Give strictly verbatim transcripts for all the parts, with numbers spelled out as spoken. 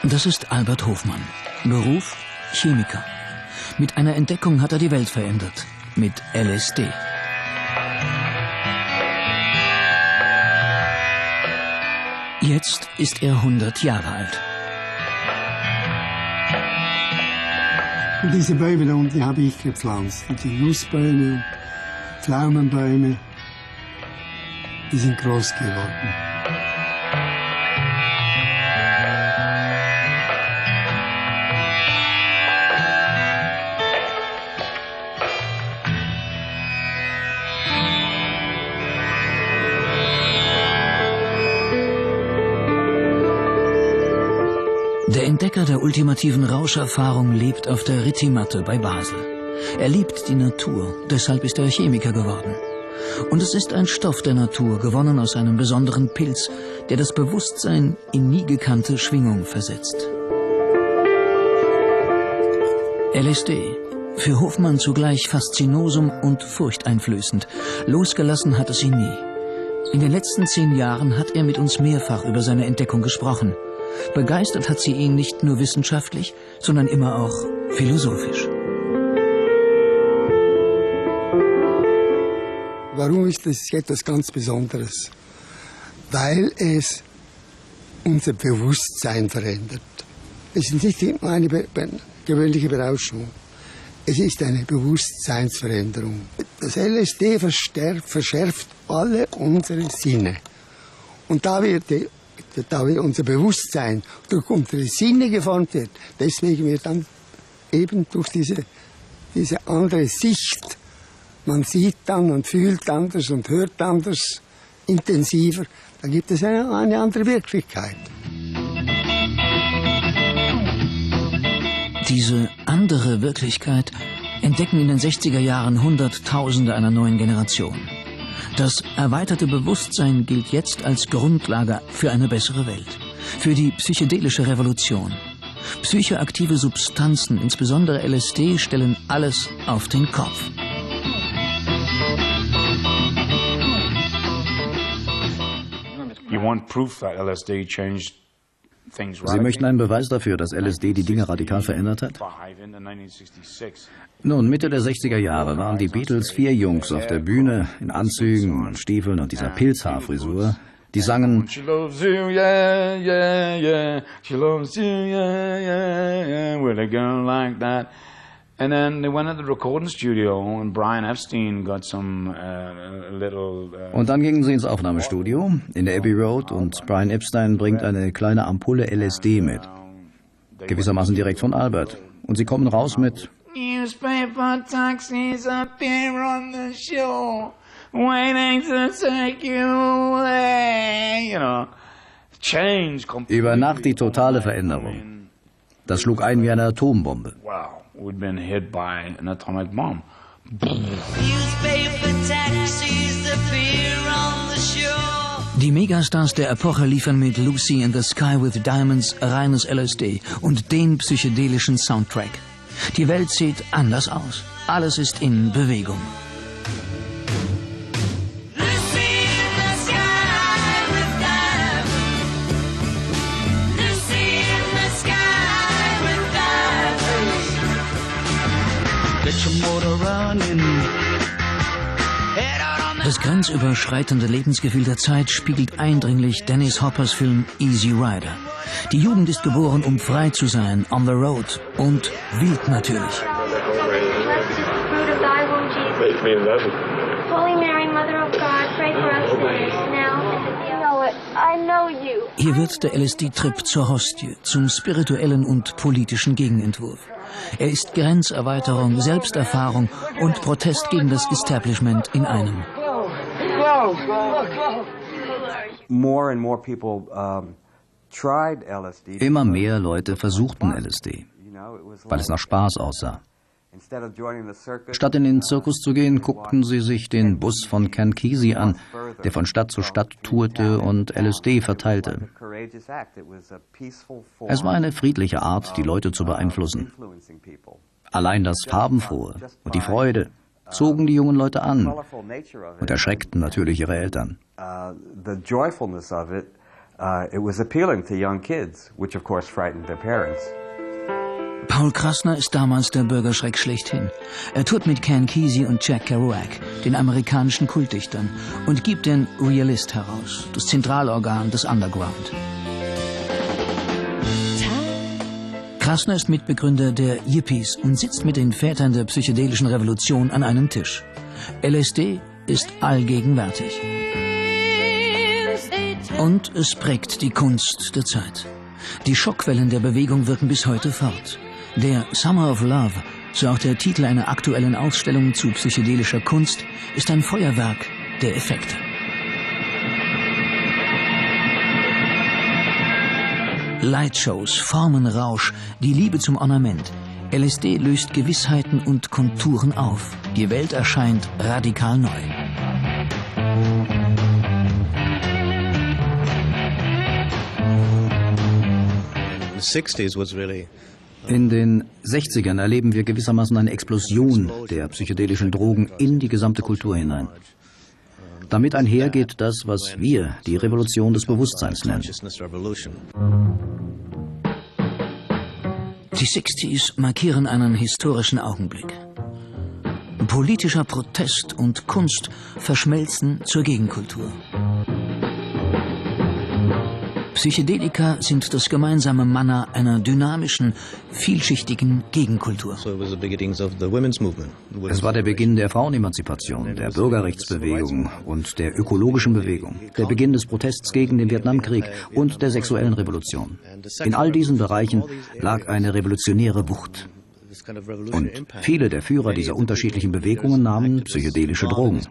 Das ist Albert Hofmann. Beruf Chemiker. Mit einer Entdeckung hat er die Welt verändert. Mit L S D. Jetzt ist er hundert Jahre alt. Und diese Bäume da unten habe ich gepflanzt. Und die Nussbäume, Pflaumenbäume, die sind groß geworden. Der Entdecker der ultimativen Rauscherfahrung lebt auf der Rittimatte bei Basel. Er liebt die Natur, deshalb ist er Chemiker geworden. Und es ist ein Stoff der Natur, gewonnen aus einem besonderen Pilz, der das Bewusstsein in nie gekannte Schwingung versetzt. L S D. Für Hofmann zugleich faszinosum und furchteinflößend. Losgelassen hat es ihn nie. In den letzten zehn Jahren hat er mit uns mehrfach über seine Entdeckung gesprochen. Begeistert hat sie ihn nicht nur wissenschaftlich, sondern immer auch philosophisch. Warum ist das etwas ganz Besonderes? Weil es unser Bewusstsein verändert. Es ist nicht eine gewöhnliche Berauschung. Es ist eine Bewusstseinsveränderung. Das L S D verschärft alle unsere Sinne. Und da wird die da wir unser Bewusstsein durch unsere Sinne geformt wird, deswegen wird dann eben durch diese, diese andere Sicht, man sieht dann und fühlt anders und hört anders, intensiver, dann gibt es eine, eine andere Wirklichkeit. Diese andere Wirklichkeit entdecken in den sechziger Jahren Hunderttausende einer neuen Generation. Das erweiterte Bewusstsein gilt jetzt als Grundlage für eine bessere Welt, für die psychedelische Revolution. Psychoaktive Substanzen, insbesondere L S D, stellen alles auf den Kopf. You want proof that L S D changed things radically? Sie möchten einen Beweis dafür, dass L S D die Dinge radikal verändert hat? Nun, Mitte der sechziger Jahre waren die Beatles vier Jungs auf der Bühne in Anzügen und Stiefeln und dieser Pilzhaarfrisur. Die sangen She loves you, yeah, yeah, yeah. She loves you, yeah, yeah, yeah. With a girl like that. And then they went to the recording studio and Brian Epstein got some uh, little... Uh, und dann gingen sie ins Aufnahmestudio in der Abbey Road und Brian Epstein bringt eine kleine Ampulle L S D mit. Gewissermaßen direkt von Albert. Und sie kommen raus mit... Newspaper taxis appear on the shore, waiting to take you away, you know. Change completely. Über Nacht die totale Veränderung. Das schlug ein wie eine Atombombe. Wow, we'd been hit by an atomic bomb. Newspaper taxis appear on the shore. Die Megastars der Epoche liefern mit Lucy in the Sky with Diamonds reines L S D und den psychedelischen Soundtrack. Die Welt sieht anders aus. Alles ist in Bewegung. Das grenzüberschreitende Lebensgefühl der Zeit spiegelt eindringlich Dennis Hoppers Film Easy Rider. Die Jugend ist geboren, um frei zu sein, on the road und wild natürlich. Hier wird der L S D-Trip zur Hostie, zum spirituellen und politischen Gegenentwurf. Er ist Grenzerweiterung, Selbsterfahrung und Protest gegen das Establishment in einem. Immer mehr Leute versuchten L S D, weil es nach Spaß aussah. Statt in den Zirkus zu gehen, guckten sie sich den Bus von Ken Kesey an, der von Stadt zu Stadt tourte und L S D verteilte. Es war eine friedliche Art, die Leute zu beeinflussen. Allein das Farbenfrohe und die Freude zogen die jungen Leute an und erschreckten natürlich ihre Eltern. uh, it was appealing to young kids, which of course frightened their parents. Paul Krassner ist damals der Bürgerschreck schlechthin. Er tourt mit Ken Kesey und Jack Kerouac, den amerikanischen Kultdichtern, und gibt den Realist heraus, das Zentralorgan des Underground. Krassner ist Mitbegründer der Yippies und sitzt mit den Vätern der psychedelischen Revolution an einem Tisch. L S D ist allgegenwärtig. Und es prägt die Kunst der Zeit. Die Schockwellen der Bewegung wirken bis heute fort. Der Summer of Love, so auch der Titel einer aktuellen Ausstellung zu psychedelischer Kunst, ist ein Feuerwerk der Effekte. Lightshows, Formenrausch, die Liebe zum Ornament. L S D löst Gewissheiten und Konturen auf. Die Welt erscheint radikal neu. In den sechzigern erleben wir gewissermaßen eine Explosion der psychedelischen Drogen in die gesamte Kultur hinein. Damit einhergeht das, was wir die Revolution des Bewusstseins nennen. Die sechziger markieren einen historischen Augenblick. Politischer Protest und Kunst verschmelzen zur Gegenkultur. Psychedelika sind das gemeinsame Manna einer dynamischen, vielschichtigen Gegenkultur. Es war der Beginn der Frauenemanzipation, der Bürgerrechtsbewegung und der ökologischen Bewegung, der Beginn des Protests gegen den Vietnamkrieg und der sexuellen Revolution. In all diesen Bereichen lag eine revolutionäre Wucht. Und viele der Führer dieser unterschiedlichen Bewegungen nahmen psychedelische Drogen.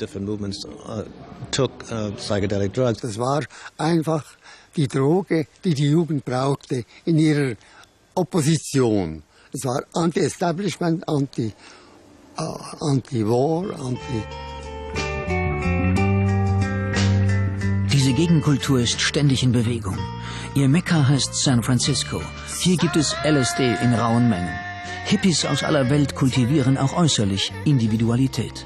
Das war einfach die Droge, die die Jugend brauchte in ihrer Opposition. Es war Anti-Establishment, Anti, äh, Anti-War, Anti... Diese Gegenkultur ist ständig in Bewegung. Ihr Mekka heißt San Francisco. Hier gibt es L S D in rauen Mengen. Hippies aus aller Welt kultivieren auch äußerlich Individualität.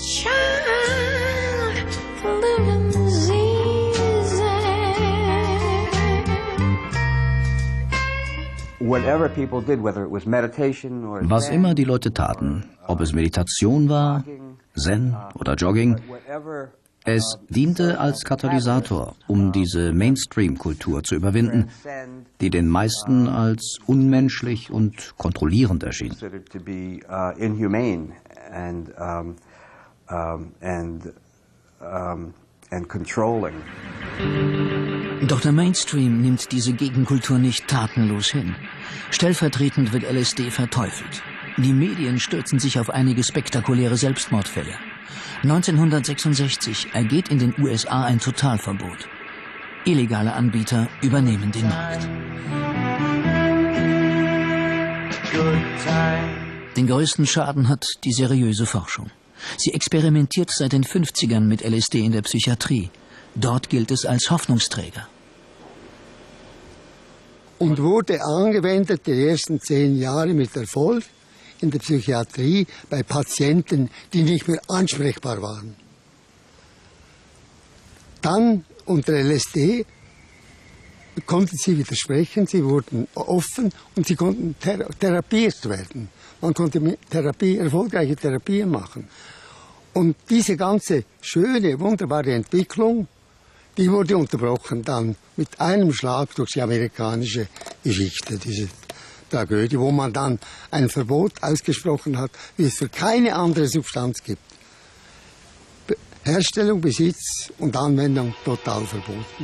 Was immer die Leute taten, ob es Meditation war, Zen oder Jogging, es diente als Katalysator, um diese Mainstream-Kultur zu überwinden, die den meisten als unmenschlich und kontrollierend erschien. Doch der Mainstream nimmt diese Gegenkultur nicht tatenlos hin. Stellvertretend wird L S D verteufelt. Die Medien stürzen sich auf einige spektakuläre Selbstmordfälle. neunzehnhundertsechsundsechzig ergeht in den U S A ein Totalverbot. Illegale Anbieter übernehmen den Markt. Den größten Schaden hat die seriöse Forschung. Sie experimentiert seit den fünfzigern mit L S D in der Psychiatrie. Dort gilt es als Hoffnungsträger. Und wurde angewendet die ersten zehn Jahre mit Erfolg in der Psychiatrie bei Patienten, die nicht mehr ansprechbar waren. Dann unter L S D konnten sie widersprechen, sie wurden offen und sie konnten thera therapiert werden. Man konnte mit Therapie, erfolgreiche Therapien machen. Und diese ganze schöne, wunderbare Entwicklung, die wurde unterbrochen dann mit einem Schlag durch die amerikanische Geschichte, diese Tragödie, wo man dann ein Verbot ausgesprochen hat, wie es für keine andere Substanz gibt. Herstellung, Besitz und Anwendung total verboten.